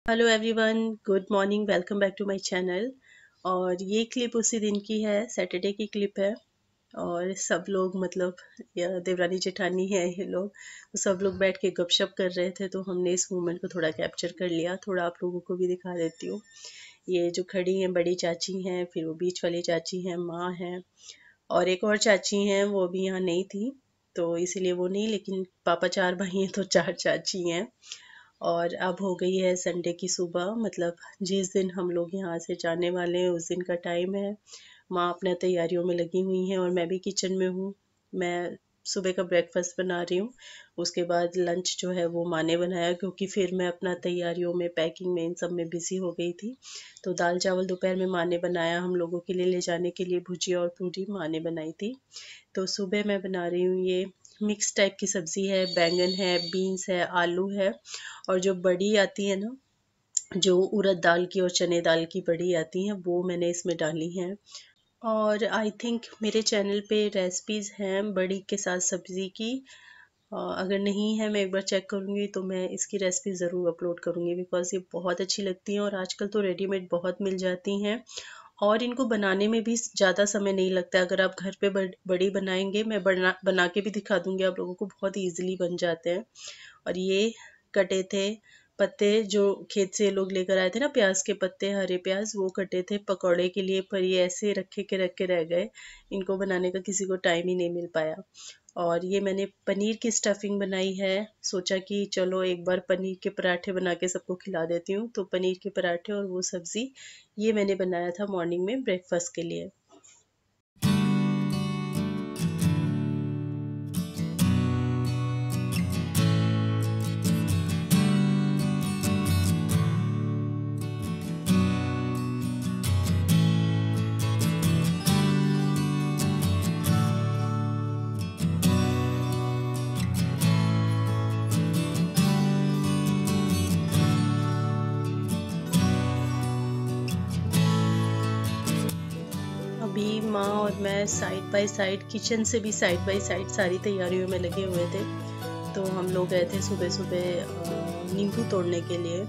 Hello everyone, good morning, welcome back to my channel. और ये clip उसी दिन की है, सैटरडे की क्लिप है। और सब लोग देवरानी जेठानी है ये लोग, तो सब लोग बैठ के गपशप कर रहे थे, तो हमने इस मोमेंट को थोड़ा कैप्चर कर लिया। थोड़ा आप लोगों को भी दिखा देती हूँ। ये जो खड़ी हैं बड़ी चाची हैं, फिर वो बीच वाली चाची हैं, माँ हैं, और एक और चाची हैं, वो भी यहाँ नहीं थी तो इसीलिए वो नहीं, लेकिन पापा 4 भाई हैं तो 4 चाची हैं। और अब हो गई है संडे की सुबह, जिस दिन हम लोग यहाँ से जाने वाले हैं उस दिन का टाइम है। माँ अपने तैयारियों में लगी हुई हैं और मैं भी किचन में हूँ। मैं सुबह का ब्रेकफास्ट बना रही हूँ। उसके बाद लंच जो है वो माँ ने बनाया, क्योंकि फिर मैं अपना तैयारियों में, पैकिंग में, इन सब में बिज़ी हो गई थी। तो दाल चावल दोपहर में माँ ने बनाया, हम लोगों के लिए ले जाने के लिए भुजिया और पूरी माँ ने बनाई थी। तो सुबह मैं बना रही हूँ ये मिक्स टाइप की सब्ज़ी है, बैंगन है, बीन्स है, आलू है, और जो बड़ी आती है ना, जो उड़द दाल की और चने दाल की बड़ी आती हैं, वो मैंने इसमें डाली हैं। और आई थिंक मेरे चैनल पे रेसिपीज़ हैं बड़ी के साथ सब्ज़ी की। अगर नहीं है, मैं एक बार चेक करूँगी तो मैं इसकी रेसिपी ज़रूर अपलोड करूँगी, बिकॉज़ ये बहुत अच्छी लगती हैं और आजकल तो रेडीमेड बहुत मिल जाती हैं। और इनको बनाने में भी ज़्यादा समय नहीं लगता है। अगर आप घर पे बड़ी बनाएंगे, मैं बना बना के भी दिखा दूँगी आप लोगों को, बहुत ईज़िली बन जाते हैं। और ये कटे थे पत्ते, जो खेत से लोग लेकर आए थे ना, प्याज के पत्ते, हरे प्याज, वो कटे थे पकौड़े के लिए, पर ये ऐसे रखे के रख के रह गए। इनको बनाने का किसी को टाइम ही नहीं मिल पाया। और ये मैंने पनीर की स्टफिंग बनाई है। सोचा कि चलो एक बार पनीर के पराठे बना के सबको खिला देती हूँ, तो पनीर के पराठे और वो सब्ज़ी, ये मैंने बनाया था मॉर्निंग में ब्रेकफास्ट के लिए। अभी माँ और मैं साइड बाय साइड, किचन से भी साइड बाय साइड सारी तैयारियों में लगे हुए थे। तो हम लोग गए थे सुबह सुबह नींबू तोड़ने के लिए।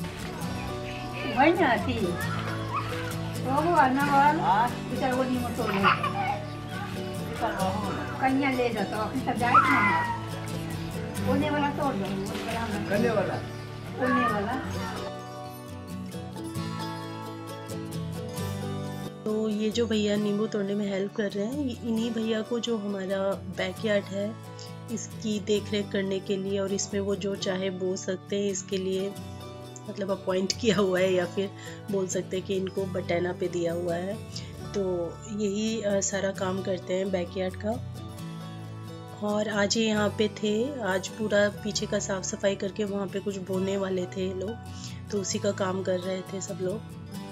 तो ये जो भैया नींबू तोड़ने में हेल्प कर रहे हैं, इन्हीं भैया को जो हमारा बैकयार्ड है, इसकी देख रेख करने के लिए, और इसमें वो जो चाहे बो सकते हैं, इसके लिए अपॉइंट किया हुआ है, या फिर बोल सकते हैं कि इनको बटाना पे दिया हुआ है। तो यही सारा काम करते हैं बैकयार्ड का। और आज ये यहाँ पे थे, आज पूरा पीछे का साफ सफाई करके वहाँ पे कुछ बोने वाले थे लोग, तो उसी का काम कर रहे थे सब लोग।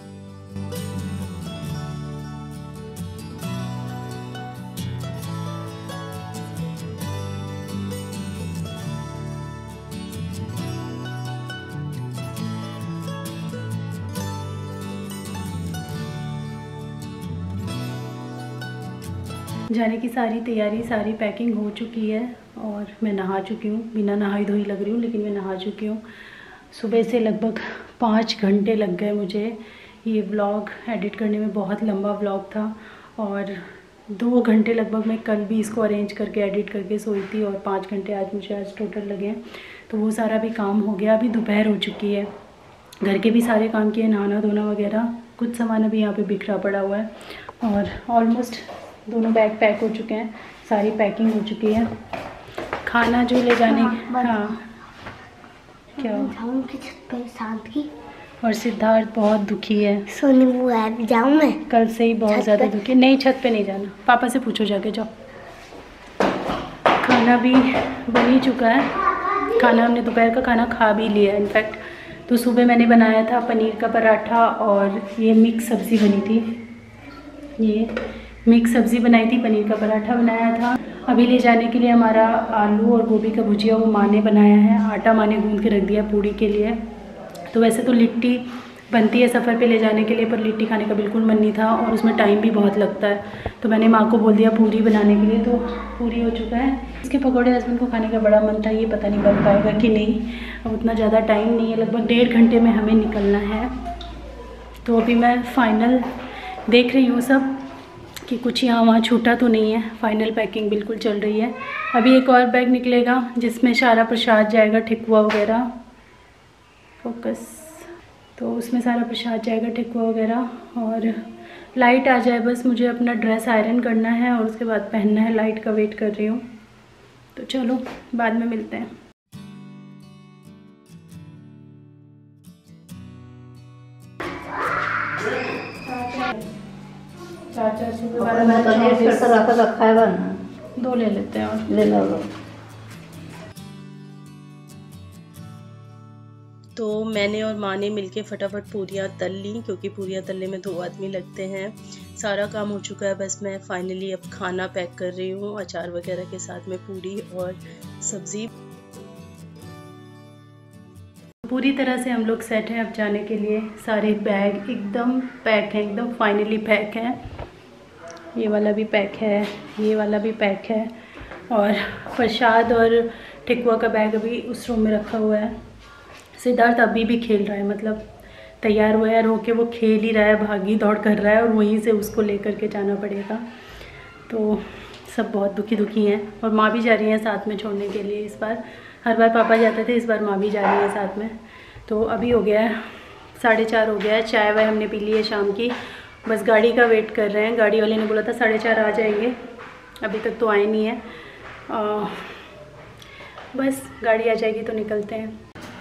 जाने की सारी तैयारी, सारी पैकिंग हो चुकी है और मैं नहा चुकी हूँ। बिना नहाई धोई लग रही हूँ, लेकिन मैं नहा चुकी हूँ। सुबह से लगभग 5 घंटे लग गए मुझे। ये व्लॉग एडिट करने में बहुत लंबा व्लॉग था, और 2 घंटे लगभग मैं कल भी इसको अरेंज करके एडिट करके सोई थी, और 5 घंटे आज टोटल लगे हैं। तो वो सारा भी काम हो गया। अभी दोपहर हो चुकी है। घर के भी सारे काम किए, नहाना धोना वगैरह। कुछ सामान अभी यहाँ पे बिखरा पड़ा हुआ है, और ऑलमोस्ट दोनों बैग पैक हो चुके हैं, सारी पैकिंग हो चुकी है। खाना जो ले जाने, हाँ क्या शांत की। और सिद्धार्थ बहुत दुखी है। सोने वो है, जाऊँ मैं? कल से ही बहुत ज़्यादा दुखी। नहीं, छत पे नहीं जाना, पापा से पूछो जाके, जाओ। खाना भी बन ही चुका है। खाना हमने दोपहर का खाना खा भी लिया इनफैक्ट। तो सुबह मैंने बनाया था पनीर का पराठा, और ये मिक्स सब्ज़ी बनी थी। ये मिक्स सब्ज़ी बनाई थी, पनीर का पराठा बनाया था। अभी ले जाने के लिए हमारा आलू और गोभी का भुजिया वो माँ ने बनाया है। आटा माँ ने गूंद के रख दिया पूड़ी के लिए। तो वैसे तो लिट्टी बनती है सफ़र पे ले जाने के लिए, पर लिट्टी खाने का बिल्कुल मन नहीं था और उसमें टाइम भी बहुत लगता है। तो मैंने माँ को बोल दिया पूरी बनाने के लिए, तो पूरी हो चुका है। इसके पकौड़े हस्बैंड को खाने का बड़ा मन था, ये पता नहीं बन पाएगा कि नहीं। अब उतना ज़्यादा टाइम नहीं है, लगभग 1.5 घंटे में हमें निकलना है। तो अभी मैं फ़ाइनल देख रही हूँ सब कि कुछ यहाँ वहाँ छूटा तो नहीं है। फाइनल पैकिंग बिल्कुल चल रही है। अभी एक और बैग निकलेगा जिसमें सारा प्रसाद जाएगा, ठेकुआ वगैरह, फोकस, तो उसमें सारा प्रसाद जाएगा, ठेकुआ वगैरह। और लाइट आ जाए बस, मुझे अपना ड्रेस आयरन करना है और उसके बाद पहनना है। लाइट का वेट कर रही हूँ, तो चलो बाद में मिलते हैं। चार रखा है ना, 2 ले लेते हैं और ले लो। तो मैंने और माँ ने मिलके फटाफट पूरियाँ तल ली, क्योंकि पूरियाँ तलने में 2 आदमी लगते हैं। सारा काम हो चुका है, बस मैं फाइनली अब खाना पैक कर रही हूँ, अचार वगैरह के साथ में पूरी और सब्ज़ी। पूरी तरह से हम लोग सेट हैं अब जाने के लिए। सारे बैग एकदम पैक हैं, एकदम फाइनली पैक हैं। ये वाला भी पैक है, ये वाला भी पैक है, और प्रसाद और ठेकुआ का बैग अभी उस रूम में रखा हुआ है। सिद्धार्थ अभी भी खेल रहा है, मतलब तैयार व्यार होके वो खेल ही रहा है, भागी दौड़ कर रहा है, और वहीं से उसको लेकर के जाना पड़ेगा। तो सब बहुत दुखी हैं, और माँ भी जा रही है साथ में छोड़ने के लिए इस बार। हर बार पापा जाते थे, इस बार माँ भी जा रही है साथ में। तो अभी हो गया है 4:30 हो गया है। चाय वाय हमने पी ली है शाम की, बस गाड़ी का वेट कर रहे हैं। गाड़ी वाले ने बोला था 4:30 आ जाएंगे, अभी तक तो आए नहीं है। बस गाड़ी आ जाएगी तो निकलते हैं।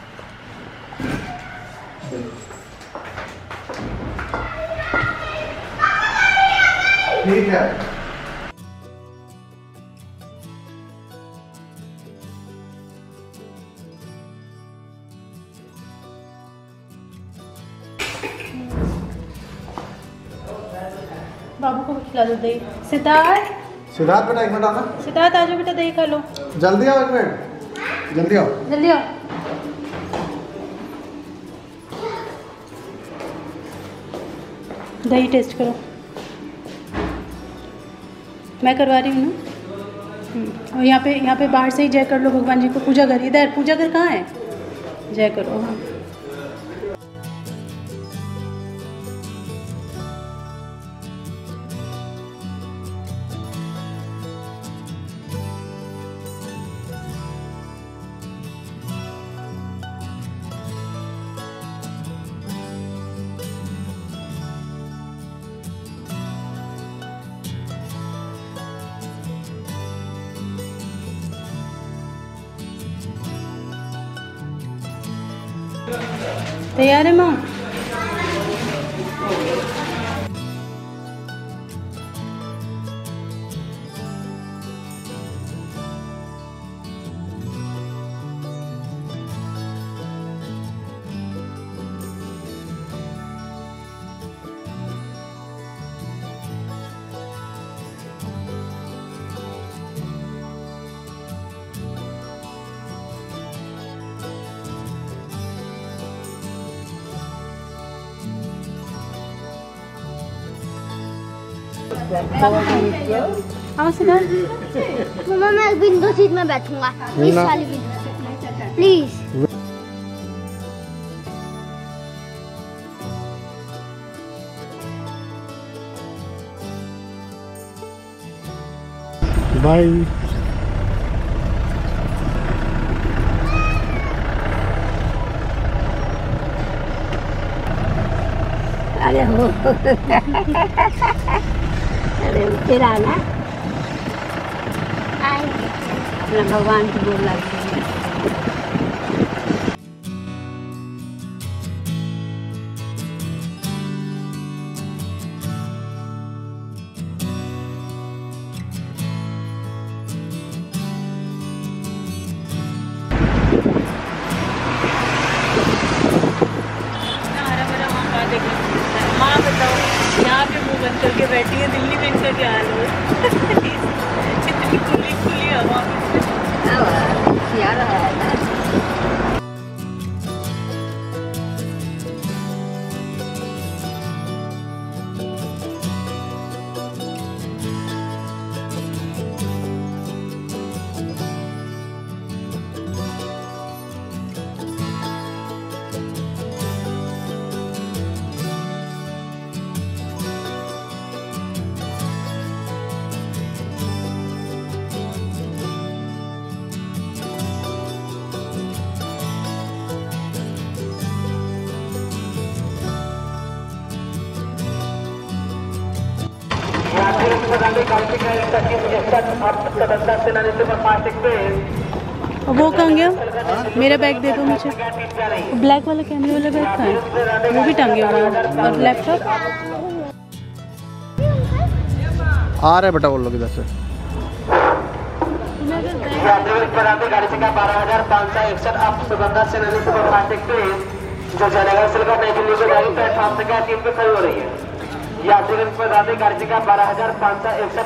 ठीक है। बाबू को खिला दो दही। सिद्धार्थ बेटा 1 मिनट आना। सिद्धार्थ आ जाओ बेटा, दही खा लो। जल्दी आओ, 1 मिनट जल्दी आओ, जल्दी आओ। दही टेस्ट करो, मैं करवा रही हूँ ना। और यहाँ पे बाहर से ही जय कर लो, भगवान जी को पूजा कर। इधर पूजा कर, कहाँ है? जय करो। हाँ, तैयार है माँ? हाँ सिद्धार्थ, मम्मा मैं विंडो सीट में बैठूंगा, इस वाली विंडो सीट में प्लीज। बाय। अरे हो अरे फिर आना, भगवान की बोल लगती है। माँ बताओ, यहाँ पे मुँह बंद करके बैठी है, दिल्ली में इनका क्या हाल है? इतनी खुली खुली हवा यार है ना। वो कहाँ गया? मेरा बैग दे दो मुझे। ब्लैक वाला कैमरे वाला बैग कहाँ है? वो भी टांगे हुआ है। और लैपटॉप आ रहे बेटा वो लोग इधर से। गाड़ी से 12,561 आप सुगंधा सेनानी सुपरफास्ट एक्सप्रेस जो जयनगर से लेकर नई दिल्ली को जाएगी प्लेटफॉर्म से 3 पे खड़ी हो रही है। यात्रीगण पर गाड़ी से 12,561।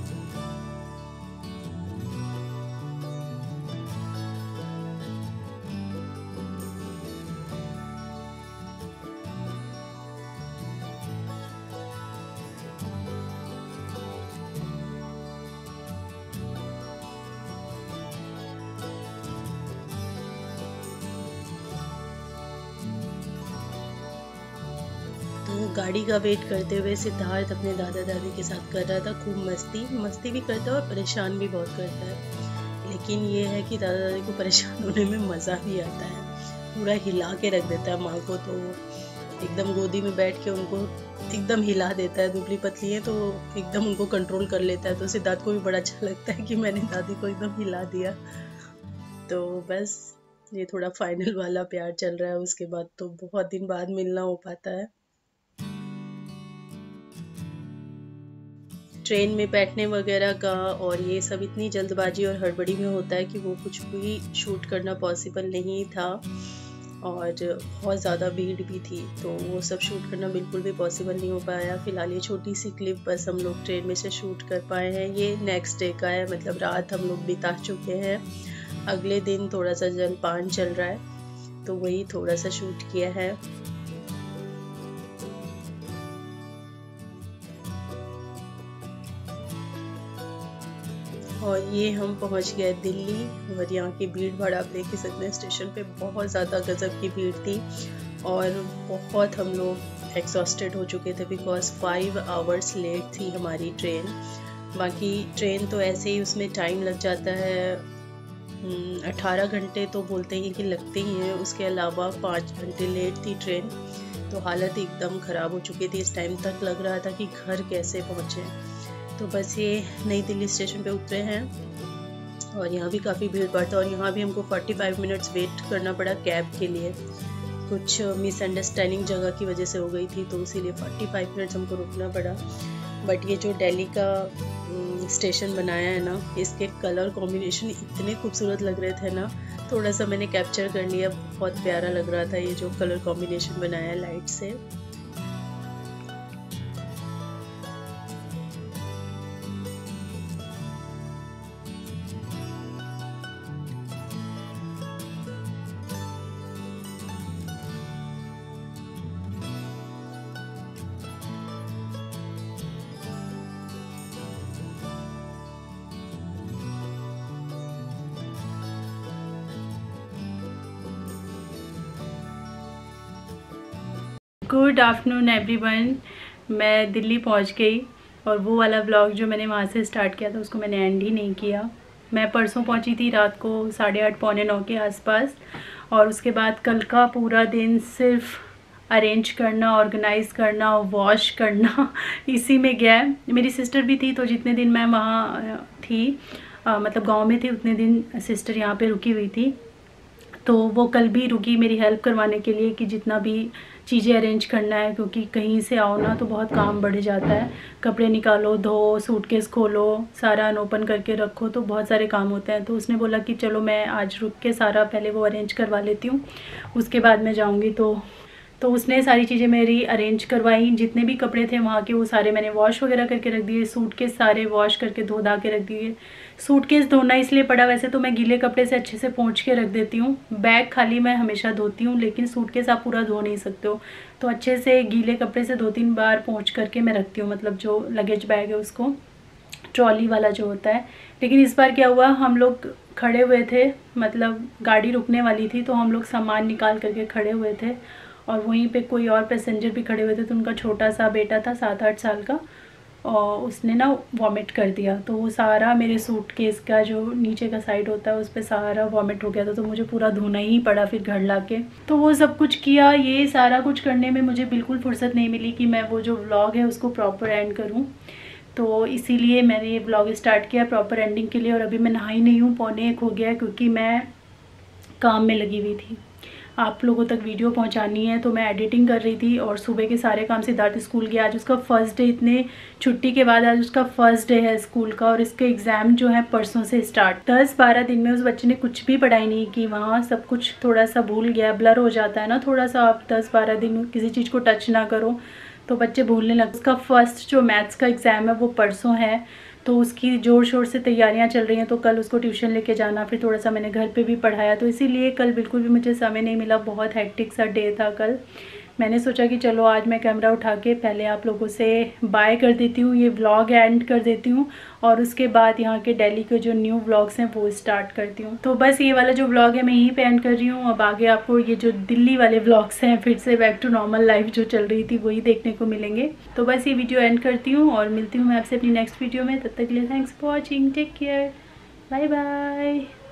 तो गाड़ी का वेट करते हुए सिद्धार्थ अपने दादा दादी के साथ कर रहा था खूब मस्ती भी करता है और परेशान भी बहुत करता है। लेकिन ये है कि दादा दादी को परेशान होने में मज़ा भी आता है। पूरा हिला के रख देता है माँ को, तो एकदम गोदी में बैठ के उनको एकदम हिला देता है। दुबली पतली है तो एकदम उनको कंट्रोल कर लेता है। तो सिद्धार्थ को भी बड़ा अच्छा लगता है कि मैंने दादी को एकदम हिला दिया। तो बस ये थोड़ा फाइनल वाला प्यार चल रहा है। उसके बाद तो बहुत दिन बाद मिलना हो पाता है। ट्रेन में बैठने वगैरह का और ये सब इतनी जल्दबाजी और हड़बड़ी में होता है कि वो कुछ भी शूट करना पॉसिबल नहीं था और बहुत ज़्यादा भीड़ भी थी, तो वो सब शूट करना बिल्कुल भी पॉसिबल नहीं हो पाया। फ़िलहाल ये छोटी सी क्लिप बस हम लोग ट्रेन में से शूट कर पाए हैं। ये नेक्स्ट डे का है, मतलब रात हम लोग बिता चुके हैं। अगले दिन थोड़ा सा जलपान चल रहा है तो वही थोड़ा सा शूट किया है। और ये हम पहुंच गए दिल्ली और यहाँ की भीड़ भाड़ आप देख ही सकते हैं। स्टेशन पे बहुत ज़्यादा गजब की भीड़ थी और बहुत हम लोग एग्जॉस्टेड हो चुके थे बिकॉज 5 आवर्स लेट थी हमारी ट्रेन। बाकी ट्रेन तो ऐसे ही उसमें टाइम लग जाता है, 18 घंटे तो बोलते हैं कि लगते ही हैं, उसके अलावा 5 घंटे लेट थी ट्रेन। तो हालत एकदम ख़राब हो चुकी थी। इस टाइम तक लग रहा था कि घर कैसे पहुँचे। तो बस ये नई दिल्ली स्टेशन पे उतरे हैं और यहाँ भी काफ़ी भीड़ भाड़ था और यहाँ भी हमको 45 मिनट्स वेट करना पड़ा कैब के लिए। कुछ मिसअंडरस्टैंडिंग जगह की वजह से हो गई थी तो इसीलिए 45 मिनट्स हमको रुकना पड़ा। बट ये जो दिल्ली का स्टेशन बनाया है ना, इसके कलर कॉम्बिनेशन इतने खूबसूरत लग रहे थे ना, थोड़ा सा मैंने कैप्चर कर लिया। बहुत प्यारा लग रहा था ये जो कलर कॉम्बिनेशन बनाया है लाइट से। Good afternoon everyone. मैं दिल्ली पहुंच गई और वो वाला व्लॉग जो मैंने वहाँ से स्टार्ट किया था उसको मैंने एंड ही नहीं किया। मैं परसों पहुंची थी रात को 8:30 पौने 9 के आसपास और उसके बाद कल का पूरा दिन सिर्फ अरेंज करना, ऑर्गेनाइज़ करना और वॉश करना इसी में गया है। मेरी सिस्टर भी थी तो जितने दिन मैं वहाँ थी मतलब गाँव में थी उतने दिन सिस्टर यहाँ पर रुकी हुई थी। तो वो कल भी रुकी मेरी हेल्प करवाने के लिए कि जितना भी चीज़ें अरेंज करना है, क्योंकि कहीं से आओ ना तो बहुत काम बढ़ जाता है। कपड़े निकालो, धो, सूटकेस खोलो, सारा अनओपन करके रखो, तो बहुत सारे काम होते हैं। तो उसने बोला कि चलो मैं आज रुक के सारा पहले वो अरेंज करवा लेती हूँ, उसके बाद मैं जाऊँगी। तो उसने सारी चीज़ें मेरी अरेंज करवाई। जितने भी कपड़े थे वहाँ के वो सारे मैंने वॉश वगैरह करके रख दिए। सूटकेस सारे वॉश करके धो धा के रख दिए। सूटकेस धोना इसलिए पड़ा, वैसे तो मैं गीले कपड़े से अच्छे से पोंछ के रख देती हूँ। बैग खाली मैं हमेशा धोती हूँ, लेकिन सूटकेस आप पूरा धो नहीं सकते हो, तो अच्छे से गीले कपड़े से 2-3 बार पोंछ करके मैं रखती हूँ। मतलब जो लगेज बैग है उसको, ट्रॉली वाला जो होता है। लेकिन इस बार क्या हुआ, हम लोग खड़े हुए थे, मतलब गाड़ी रुकने वाली थी तो हम लोग सामान निकाल करके खड़े हुए थे और वहीं पे कोई और पैसेंजर भी खड़े हुए थे। तो उनका छोटा सा बेटा था 7-8 साल का और उसने ना वॉमिट कर दिया। तो वो सारा मेरे सूटकेस का जो नीचे का साइड होता है उस पर सारा वॉमिट हो गया था। तो मुझे पूरा धोना ही पड़ा फिर घर लाके। तो वो सब कुछ किया। ये सारा कुछ करने में मुझे बिल्कुल फुर्सत नहीं मिली कि मैं वो जो व्लॉग है उसको प्रॉपर एंड करूँ। तो इसीलिए मैंने ये ब्लॉग स्टार्ट किया प्रॉपर एंडिंग के लिए। और अभी मैं नहाई नहीं हूँ, 12:45 हो गया क्योंकि मैं काम में लगी हुई थी, आप लोगों तक वीडियो पहुंचानी है, तो मैं एडिटिंग कर रही थी। और सुबह के सारे काम, सिद्धार्थ स्कूल गया, आज उसका फर्स्ट डे, इतने छुट्टी के बाद आज उसका फर्स्ट डे है स्कूल का। और इसके एग्ज़ाम जो है परसों से स्टार्ट। 10-12 दिन में उस बच्चे ने कुछ भी पढ़ाई नहीं की, वहाँ सब कुछ थोड़ा सा भूल गया, ब्लर हो जाता है ना थोड़ा सा, आप 10-12 दिन किसी चीज़ को टच ना करो तो बच्चे भूलने लगते। उसका फर्स्ट जो मैथ्स का एग्ज़ाम है वो परसों है, तो उसकी ज़ोर शोर से तैयारियां चल रही हैं। तो कल उसको ट्यूशन लेके जाना, फिर थोड़ा सा मैंने घर पे भी पढ़ाया, तो इसीलिए कल बिल्कुल भी मुझे समय नहीं मिला, बहुत हेक्टिक सा डे था कल। मैंने सोचा कि चलो आज मैं कैमरा उठा के पहले आप लोगों से बाय कर देती हूँ, ये व्लॉग एंड कर देती हूँ और उसके बाद यहाँ के दिल्ली के जो न्यू व्लॉग्स हैं वो स्टार्ट करती हूँ। तो बस ये वाला जो व्लॉग है मैं यहीं पे एंड कर रही हूँ। अब आगे आपको ये जो दिल्ली वाले व्लॉग्स हैं, फिर से बैक टू नॉर्मल लाइफ जो चल रही थी वही देखने को मिलेंगे। तो बस ये वीडियो एंड करती हूँ और मिलती हूँ मैं आपसे अपनी नेक्स्ट वीडियो में। तब तक के लिए thanks for watching, take care, bye bye.